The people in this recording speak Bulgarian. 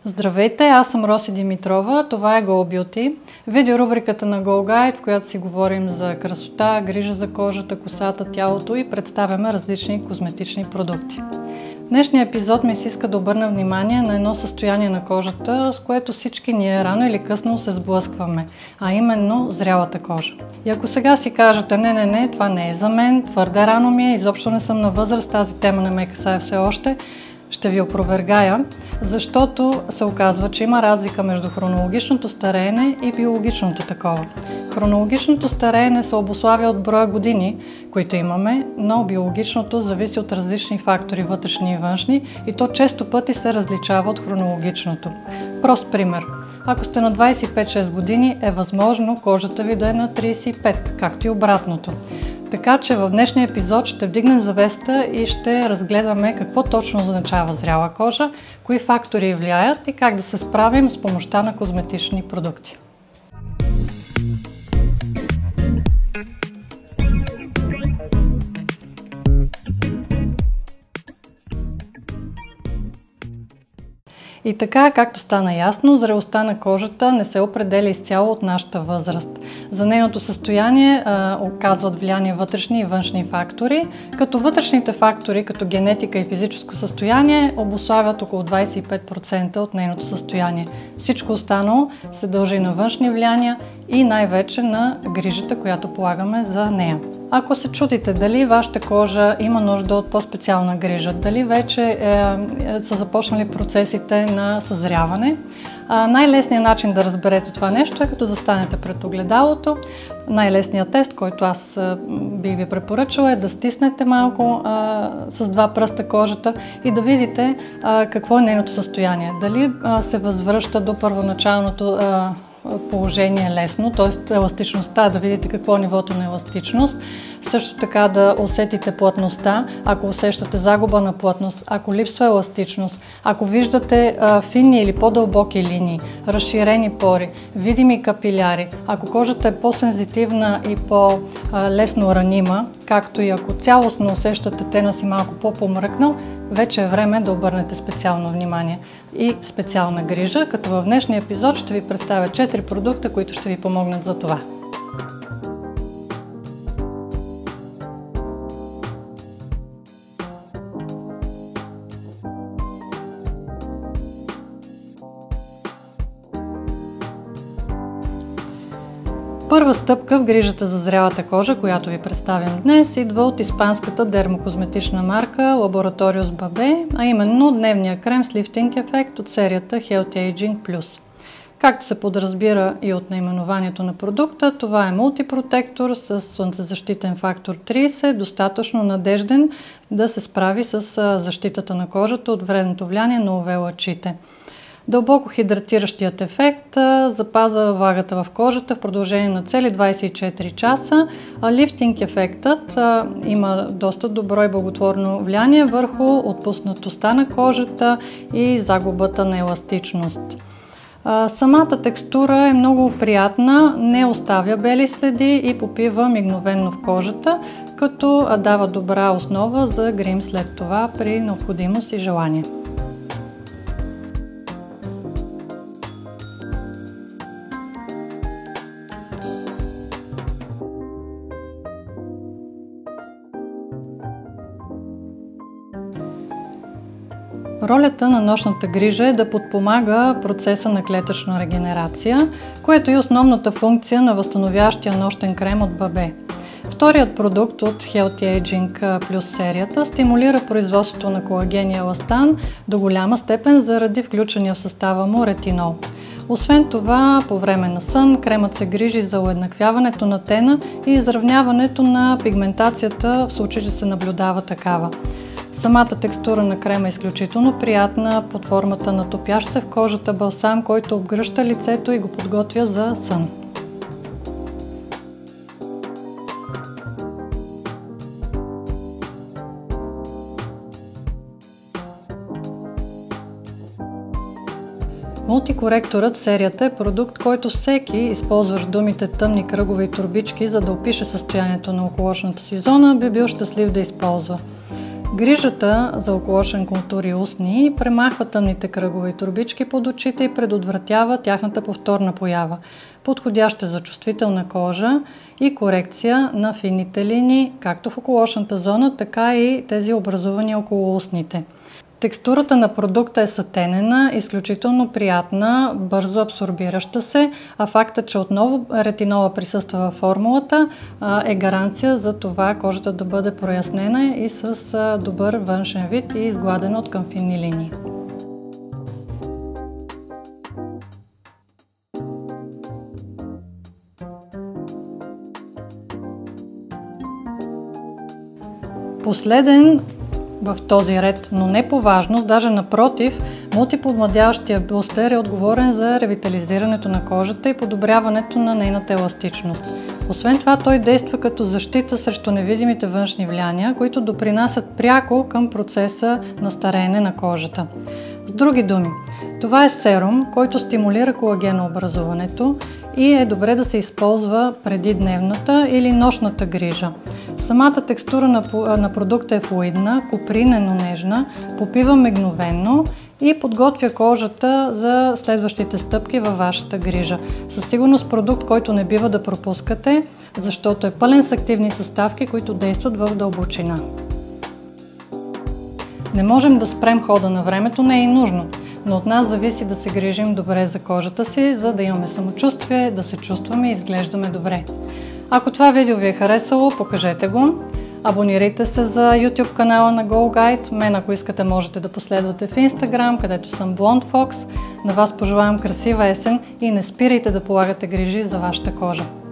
Здравейте, аз съм Роси Димитрова, това е Go Beauty, видеорубриката на Go Guide, в която си говорим за красота, грижа за кожата, косата, тялото и представяме различни козметични продукти. В днешния епизод ми се иска да обърна внимание на едно състояние на кожата, с което всички ние рано или късно се сблъскваме, а именно зрялата кожа. И ако сега си кажете, не, това не е за мен, твърде рано ми е, изобщо не съм на възраст, тази тема не ме касае все още, ще ви опровергая, защото се оказва, че има разлика между хронологичното стареене и биологичното такова. Хронологичното стареене се обуславя от броя години, които имаме, но биологичното зависи от различни фактори, вътрешни и външни, и то често пъти се различава от хронологичното. Прост пример. Ако сте на 25-6 години, е възможно кожата ви да е на 35, както и обратното. Така че в днешния епизод ще вдигнем завеста и ще разгледаме какво точно означава зряла кожа, кои фактори влияят и как да се справим с помощта на козметични продукти. И така, както стана ясно, зрелостта на кожата не се определя изцяло от нашата възраст. За нейното състояние оказват влияние вътрешни и външни фактори, като вътрешните фактори, като генетика и физическо състояние, обуславят около 25% от нейното състояние. Всичко останало се дължи на външни влияния и най-вече на грижата, която полагаме за нея. Ако се чудите дали вашата кожа има нужда от по-специална грижа, дали вече са започнали процесите на съзряване, най-лесният начин да разберете това нещо е като застанете пред огледалото. Най-лесният тест, който аз бих ви препоръчала, е да стиснете малко с два пръста кожата и да видите какво е нейното състояние. Дали се възвръща до първоначалното положение лесно, т.е. еластичността, да видите какво е нивото на еластичност. Също така да усетите плътността, ако усещате загуба на плътност, ако липсва еластичност, ако виждате финни или по-дълбоки линии, разширени пори, видими капиляри, ако кожата е по-сензитивна и по-лесно ранима, както и ако цялостно усещате тена си малко по-помръкнал, вече е време да обърнете специално внимание и специална грижа, като в днешния епизод ще ви представя 4 продукта, които ще ви помогнат за това. Първа стъпка в грижата за зрялата кожа, която ви представям днес, идва от испанската дермокозметична марка Laboratorios Babé, а именно дневния крем с лифтинг ефект от серията Healthy Aging Plus. Както се подразбира и от наименованието на продукта, това е мултипротектор с слънцезащитен фактор 30, достатъчно надежден да се справи с защитата на кожата от вредното влияние на UV лъчите. Дълбоко хидратиращият ефект запазва влагата в кожата в продължение на цели 24 часа, а лифтинг ефектът има доста добро и благотворно влияние върху отпуснатостта на кожата и загубата на еластичност. Самата текстура е много приятна, не оставя бели следи и попива мигновенно в кожата, като дава добра основа за грим след това при необходимост и желание. Ролята на нощната грижа е да подпомага процеса на клетъчна регенерация, което е основната функция на възстановяващия нощен крем от Babé. Вторият продукт от Healthy Aging Plus серията стимулира производството на колаген и еластан до голяма степен заради включения в състава му ретинол. Освен това, по време на сън, кремът се грижи за уеднаквяването на тена и изравняването на пигментацията в случай, че се наблюдава такава. Самата текстура на крема е изключително приятна под формата на топящ се в кожата балсам, който обгръща лицето и го подготвя за сън. Мултикоректорът серията е продукт, който всеки, използващ думите тъмни кръгове и турбички, за да опише състоянието на околочната си зона, би бил щастлив да използва. Грижата за околошен контур и устни премахва тъмните кръгове и турбички под очите и предотвратява тяхната повторна поява. Подходяща за чувствителна кожа и корекция на финните линии, както в околошната зона, така и тези образувани около устните. Текстурата на продукта е сатенена, изключително приятна, бързо абсорбираща се, а факта, че отново ретинола присъства във формулата, е гаранция за това кожата да бъде прояснена и с добър външен вид и изгладена от към финни линии. Последен в този ред, но не по важност, даже напротив, мултиподмладяващия бустер е отговорен за ревитализирането на кожата и подобряването на нейната еластичност. Освен това, той действа като защита срещу невидимите външни влияния, които допринасят пряко към процеса на стареене на кожата. С други думи, това е серум, който стимулира колагенообразуването и е добре да се използва преди дневната или нощната грижа. Самата текстура на продукта е флуидна, копринено нежна, попива мигновено и подготвя кожата за следващите стъпки във вашата грижа. Със сигурност продукт, който не бива да пропускате, защото е пълен с активни съставки, които действат в дълбочина. Не можем да спрем хода на времето, не е и нужно, но от нас зависи да се грижим добре за кожата си, за да имаме самочувствие, да се чувстваме и изглеждаме добре. Ако това видео ви е харесало, покажете го. Абонирайте се за YouTube канала на GoGuide. Мен, ако искате, можете да последвате в Instagram, където съм BlondeFox. На вас пожелавам красива есен и не спирайте да полагате грижи за вашата кожа.